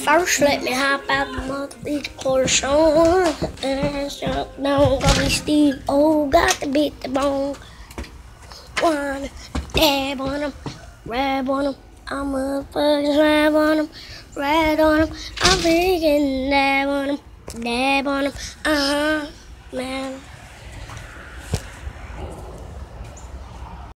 First, let me hop out the mother course on. And shut down, gonna be Steve. Oh, got to beat the bone. One, dab on him, grab on him. I'm a fucking slab on him, ride on him. I'm freaking dab on him, man.